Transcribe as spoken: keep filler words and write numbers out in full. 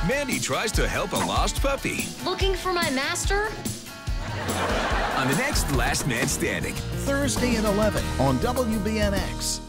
Mandy tries to help a lost puppy. Looking for my master? On the next Last Man Standing. Thursday at eleven on W B N X.